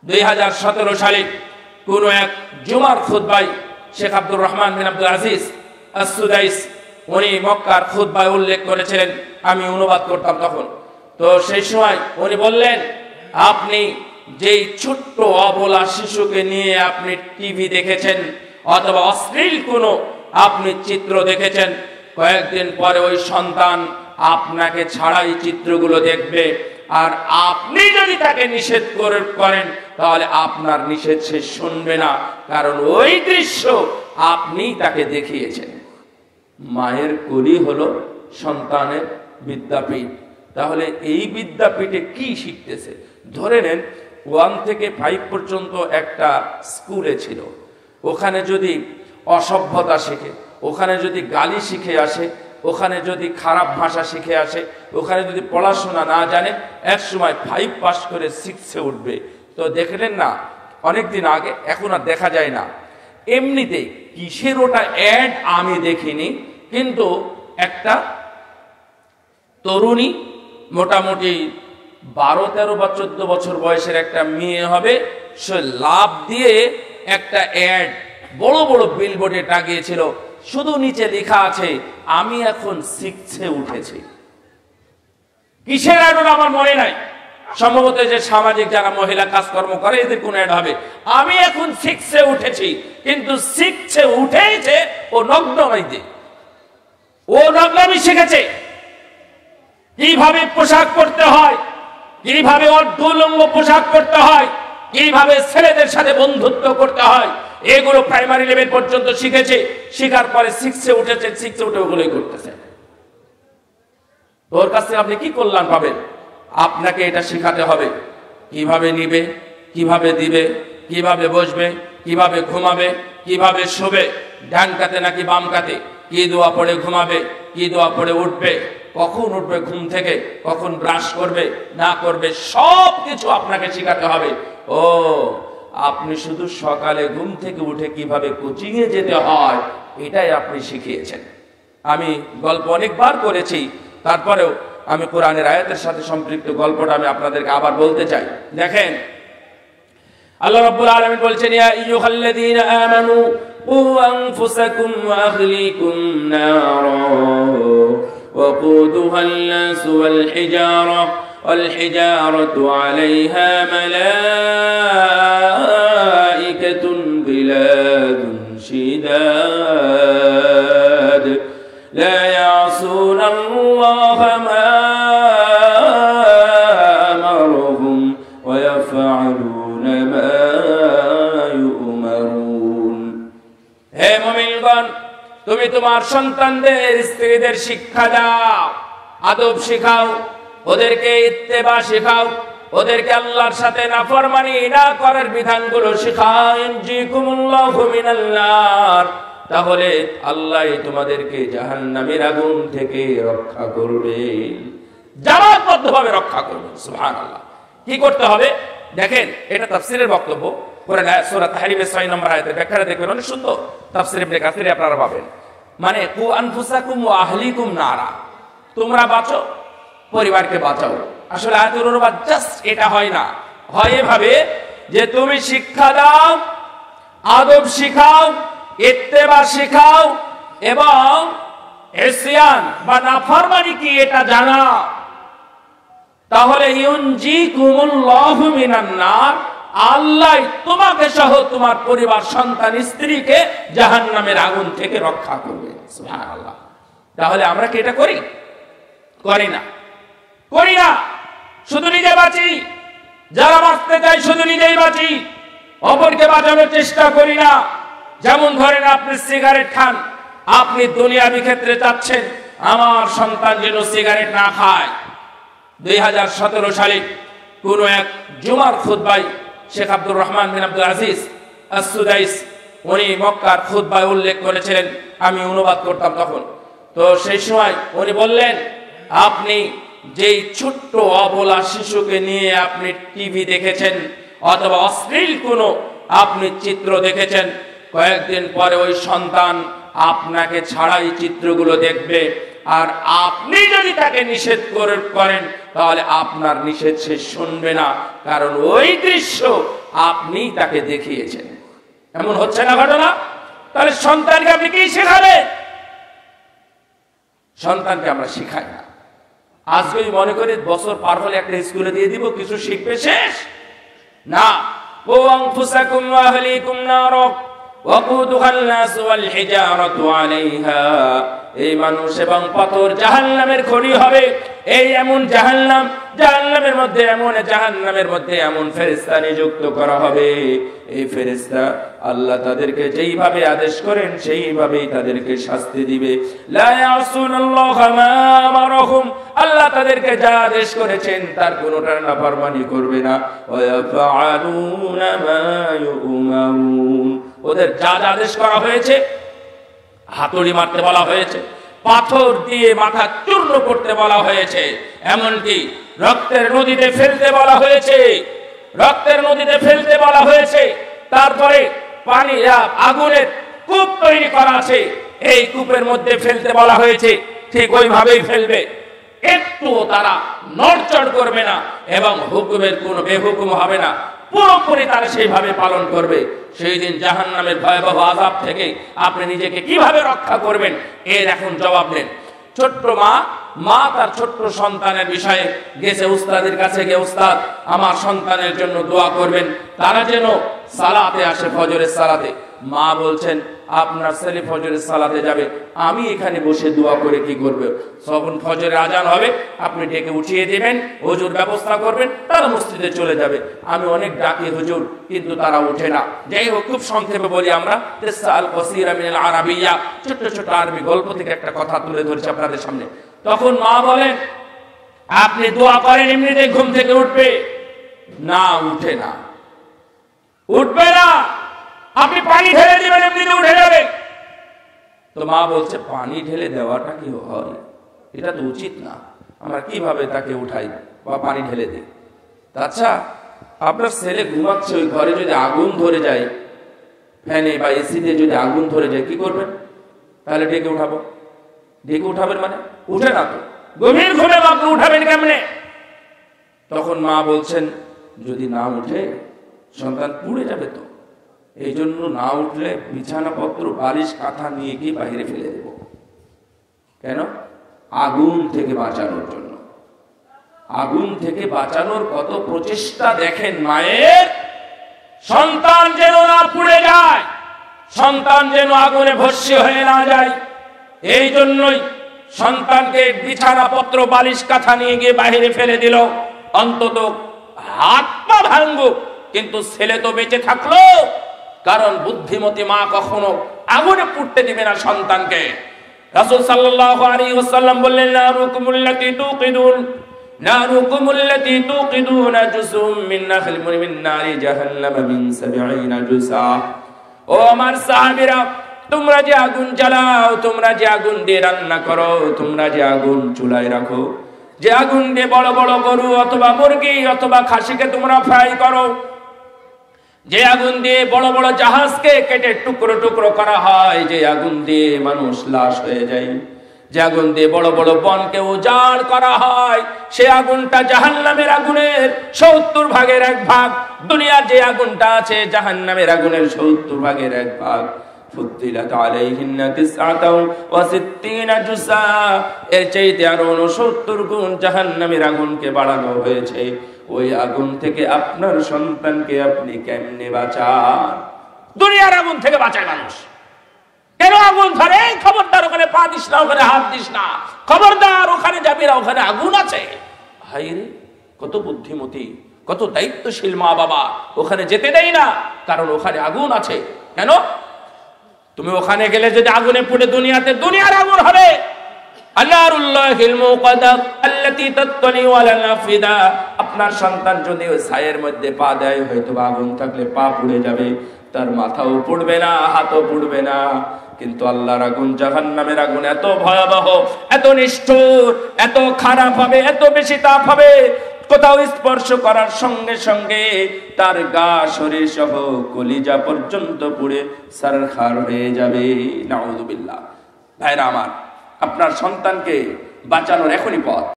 2017 সালে কোন এক জুমার খুতবায় শেখ আব্দুর রহমান বিন আব্দুল আজিজ আস-সুদাইস উনি মক্কার খুতবায় উল্লেখ করেছিলেন, আমি অনুবাদ করতাম তখন। তো সেই সময় উনি বললেন, আপনি যেই ছোট্ট অবলা শিশুকে নিয়ে আপনি টিভি দেখেছেন অথবা অশ্লীল কোনো আপনি চিত্র দেখেছেন, কয়েকদিন পরে ওই সন্তান আপনাকে ছাড়াই চিত্রগুলো দেখবে, আর আপনি যদি তাকে নিষেধ করেন তাহলে আপনার নিষেধ সে শুনবে না, কারণ ওই দৃশ্য আপনি তাকে দেখিয়েছেন। মায়ের কোলই হলো সন্তানের বিদ্যাপীঠ। তাহলে এই বিদ্যাপীঠে কি শিখতেছে? ধরে নেন 1 থেকে 5 পর্যন্ত একটা স্কুলে ছিল, ওখানে যদি অসভ্যতা শিখে, ওখানে যদি গালি শিখে আসে, ওখানে যদি খারাপ ভাষা শিখে আসে, ওখানে যদি পড়াশোনা না জানে, এক সময় 5 পাস করে 6-এ উঠবে। তো দেখলেন না অনেকদিন আগে, এখন আর দেখা যায় না। এমনিতে কিসের ওটা অ্যাড আমি দেখিনি, কিন্তু একটা তরুণী মোটামুটি 12-13 বা 14 বছর বয়সের একটা মেয়ে হবে, সে লাভ দিয়ে একটা অ্যাড বড় বড় বিলবোর্ডে টাঙিয়েছিল, শুধু নিচে লেখা আছে, আমি এখন 6-এ উঠেছি। কিসের অ্যাড আমার মনে নাই, সম্ভবত যে সামাজিক যারা মহিলা কাজকর্ম করে এদের কোন অ্যাড হবে। আমি এখন 6-এ উঠেছি, কিন্তু 6-এ উঠেছে ও নগ্নমাইতে, ও নগ্নামি শিখেছে, কিভাবে পোশাক পরতে হয়, কিভাবে অর্ধউলঙ্গ পোশাক পরতে হয়, কিভাবে ছেলেদের সাথে বন্ধুত্ব করতে হয়, এগুলো প্রাইমারি লেভেল পর্যন্ত শিখেছে। শিখার পরে 6-এ উঠেছে, 6-এ উঠে ওগুলোই করতেছে। তোর কাছে আপনি কি কল্যাণ পাবেন? আপনাকে এটা শেখাতে হবে, কিভাবে নিবে, কিভাবে দিবে, কিভাবে বসবে, কিভাবে ঘুমাবে, কিভাবে শোবে, ডান কাতে নাকি বাম কাতে, কি দোয়া পড়ে ঘুমাবে, কি দোয়া পড়ে উঠবে, কখন উঠবে ঘুম থেকে, কখন ব্রাশ করবে না করবে, সব কিছু আপনাকে শেখাতে হবে। ও আপনি শুধু সকালে ঘুম থেকে উঠে কিভাবে কোচিং এ যেতে হয় এটাই আপনি শিখিয়েছেন। আমি গল্প অনেকবার করেছি, তারপরেও আমি কোরআনের আয়াতের সাথে সম্পৃক্ত গল্পটা আমি আপনাদেরকে আবার বলতে চাই। দেখেন, আল্লাহ রাব্বুল আলামিন বলছেন, ইয়া আইয়ুহাল্লাযীনা আমানু কু আনফুসাকুম ওয়া আহলিকুম নারা ওয়াকুদুহান নাস ওয়াল হিজারা والحجارة عليها ملائكة غلاظ شداد لا يعصون الله ما أمرهم ويفعلون ما يؤمرون। হে মুমিনগণ, তুমি তোমার সন্তানদের, স্ত্রীদের শিক্ষা দাও, আদব শিখাও, ওদেরকে ইত্তেবা শেখাও, ওদেরকে আল্লাহর সাথে নাফরমানি না করার বিধানগুলো শেখাও। ইনজিকুমুল্লাহু মিনাল নার, তাহলে আল্লাহ তোমাদেরকে জাহান্নামের আগুন থেকে রক্ষা করবেন, জামাতবদ্ধভাবে রক্ষা করবেন। সুবহানাল্লাহ। কি করতে হবে দেখেন, এটা তাফসীরের বক্তব্য। কোরআন সূরা তাহরিমের 6 নম্বর আয়াতের ব্যাখ্যাটা দেখবেন, অনেক সুন্দর তাফসীর ইবনে কাসিরে আপনারা পাবেন। মানে কু আনফুসাকুম ওয়া আহলিকুম নারা, তোমরা বাঁচো, পরিবারকে বাঁচাও। আসলে আয়াতের অনুবাদ জাস্ট এটা হয় না, হয় এভাবে যে তুমি শিক্ষা দাও, আদব শিখাও, ইত্তেবা শিখাও এবং ইসয়ান বা নাফরমানি কি এটা জানাও। তাহলে ইউনজিকুমুল্লাহু মিনান নার, আল্লাহ তোমাকে সহ তোমার পরিবার, সন্তান, স্ত্রীকে জাহান্নামের আগুন থেকে রক্ষা করবে। সুবহানাল্লাহ। তাহলে আমরা কি এটা করি? করি না, করি না। শুধু নিজে বাঁচি, যারা বাঁচতে চাই শুধু নিজেই বাঁচি, অপরকে বাঁচানোর চেষ্টা করি না। যেমন ধরেন আপনি সিগারেট খান, আপনি দুনিয়াবি ক্ষেত্রে চাচ্ছেন আমার সন্তান যেন সিগারেট না খায়। 2017 সালে কোন এক জুমার খুতবায় শেখ আব্দুর রহমান বিন আব্দুল আজিজ আস-সুদাইস উনি মক্কার খুতবায় উল্লেখ করেছিলেন, আমি অনুবাদ করতাম তখন। তো সেই সময় উনি বললেন, আপনি যেই ছোট্ট অবলা শিশুকে নিয়ে আপনি টিভি দেখেছেন অথবা অশ্লীল কোনো আপনি চিত্র দেখেছেন, কয়েকদিন পরে ওই সন্তান আপনাকে ছাড়াই চিত্রগুলো দেখবে, আর আপনি যদি তাকে নিষেধ করেন তাহলে আপনার নিষেধ সে শুনবে না, কারণ ওই দৃশ্য আপনি তাকে দেখিয়েছেন। এমন হচ্ছে না ঘটনা? তাহলে সন্তানকে আপনি কি শেখাবেন? সন্তানকে আমরা শিখাই না। আজকে মনে করি বছর পার হলে একটা স্কুলে দিয়ে দিব, কিছু শিখবে, শেষ না। ও আনফুসাকুম ওয়া আহলিকুম নার ওয়াকুদুহান নাস ওয়াল হিজারাতু আলাইহা, এই মানুষ এবং পাথর জাহান্নামের খনি হবে। এই এমন জাহান্নাম, জাহান্নামের মধ্যে এমন ফেরেশতা নিযুক্ত করা হবে, এই ফেরেশতা আল্লাহ তাদেরকে যেইভাবে আদেশ করেন সেইভাবেই তাদেরকে শাস্তি দিবে। লা ইয়াসুনাল্লাহা মা আমারহুম, আল্লাহ তাদেরকে যা আদেশ করেছেন তার কোনোটার নাফরমানি করবে না। ওয়া ইয়াফআলুনা মা ইউমারুন, ওদের যা আদেশ করা হয়েছে, হাতুড়ি মারতে বলা হয়েছে, পাথর দিয়ে মাথা চূর্ণ করতে বলা হয়েছে, এমনকি রক্তের নদীতে ফেলতে বলা হয়েছে, তারপরে পানি আগুনের কূপ তৈরি করা আছে, এই কূপের মধ্যে ফেলতে বলা হয়েছে, ঠিক ওইভাবেই ফেলবে, একটু তারা নড়চড় করবে না এবং হুকুমের কোনো বেহুকুম হবে না, পুরোপুরি তারা সেইভাবে পালন করবে। সেই দিন জাহান্নামের ভয়াবহ আযাব থেকে আপনি নিজেকে কিভাবে রক্ষা করবেন, এর এখন জবাব নেন। ছোট্ট মা তার ছোট্ট সন্তানের বিষয়ে গেছে উস্তাদের কাছে, গিয়ে উস্তাদ আমার সন্তানের জন্য দোয়া করবেন, তারা যেন সালাতে আসে, ফজরের সালাতে। মা বলছেন আপনার ছেলে ফজরের সালাতে যাবে, আমি এখানে বসে দোয়া করে কি করবে? যখন ফজরের আজান হবে আপনি ডেকে উঠিয়ে দিবেন, হুজুর ব্যবস্থা করবেন, তারা মসজিদে চলে যাবে। আমি অনেক ডাকি হুজুর, কিন্তু তারা ওঠে না। যাই হোক, খুব সংক্ষেপে বলি আমরা, তিসাল কাসীরা মিনাল আরাবিয়া, ছোট ছোট আরবি গল্প থেকে একটা কথা তুলে ধরেছি আপনাদের সামনে। তখন মা বলেন আপনি দোয়া করেন, এমনিতে ঘুম থেকে উঠবে না? উঠে না, উঠবে না, আপনি পানি ঢেলে দিবেন, এমনিতে উঠে যাবে। তো মা বলছে পানি ঢেলে দেওয়াটা কি হয়? এটা তো উচিত না, আমরা কিভাবে তাকে উঠাই বা পানি ঢেলে দিই? আচ্ছা, আপনার ছেলে ঘুমাচ্ছে, ওই ঘরে যদি আগুন ধরে যায়, ফ্যানে বা এসিতে যদি আগুন ধরে যায়, কি করবেন? তাহলে ডেকে উঠাবো, ডেকে উঠাবেন মানে? উঠে না তো, গভীর ঘুমে আপনি উঠাবেন কেমনে? তখন মা বলছেন যদি না উঠে সন্তান পুড়ে যাবে, তো এই জন্য না উঠলে বিছানাপত্র বালিশ কাঁথা নিয়ে গিয়ে বাইরে ফেলে দেব। কেন? আগুন থেকে বাঁচানোর জন্য। আগুন থেকে বাঁচানোর কত প্রচেষ্টা দেখেন মায়ের, সন্তান যেন না পুড়ে যায়, সন্তান যেন আগুনে ভস্মী হয়ে না যায়। এই জন্যই সন্তানকে বিছানাপত্র বালিশ কাঁথা নিয়ে গিয়ে বাইরে ফেলে দিল, অন্তত হাত পা ভাঙুক, কিন্তু ছেলে তো বেঁচে থাকলো। কারণ বুদ্ধিমতী মা কখনো আগুনে পুড়তে দিবে না সন্তানকে। রাসূল সাল্লাল্লাহু আলাইহি ওয়াসাল্লাম বললেন নারুকুমুল্লাতী তুকিদুনা জুসুম মিন নাখল মিন নারি জাহান্নাম মিন 70 জুসা। ও আমার সাহাবীরা, তোমরা যে আগুন জ্বালাও, তোমরা যে আগুন দিয়ে রান্না করো, তোমরা যে আগুন চুলায় রাখো, যে আগুন দিয়ে বড় বড় গরু অথবা মুরগি অথবা খাসিকে তোমরা ফ্রাই করো, যে আগুন দিয়ে বড় বড় জাহাজকে কেটে টুকরো টুকরো করা হয়, যে আগুন দিয়ে মানুষ লাশ হয়ে যায়, যে আগুন দিয়ে বড় বড় বনকে উজাড় করা হয়, সে আগুনটা জাহান্নামের আগুনের 70 ভাগের 1 ভাগ। দুনিয়ার যে আগুনটা আছে জাহান্নামের আগুনের 70 ভাগের 1 ভাগ। ফুদ্দিলাত আলাইহিন্না 69 জুসা, এর চাইতে আরো 69 গুণ জাহান্নামের আগুনকে বাড়ানো হয়েছে। ওই আগুন থেকে আপনার সন্তানকে আপনি কেমনে বাঁচান? দুনিয়ার আগুন থেকে বাঁচায় মানুষ। কেন আগুন ধরে? খবরদার ওখানে পা দিস না, ওখানে হাত দিস না, খবরদার ওখানে যাবি না, ওখানে আগুন আছে। হায়রে, কত বুদ্ধিমতী, কত দায়িত্বশীল মা বাবা ওখানে যেতে দেয় না, কারণ ওখানে আগুন আছে। কেন? তুমি ওখানে গেলে যদি আগুনে পুড়ে দুনিয়াতে দুনিয়ার আগুন হবে। আল্লাহুল মুকাদ্দা আল্লাতী তাতলি আলাল আফিদা, আপনার সন্তান যদি ওই ছায়ের মধ্যে পা দেয়, হয়তো আগুন থাকলে পা পুড়ে যাবে, তার মাথাও পুড়বে না, হাতও পুড়বে না। কিন্তু আল্লাহর আগুন, জাহান্নামের আগুন এত ভয়াবহ, এত নিষ্ঠুর, এত খারাপ হবে, এত বেশি তাপ হবে, কোথাও স্পর্শ করার সঙ্গে সঙ্গে তার গা, শরীর সহ কলিজা পর্যন্ত পুড়ে সারখার হয়ে যাবে। নাউযুবিল্লাহ। ভাইরা আমার, আপনার সন্তানকে বাঁচানোর এখনই পথ।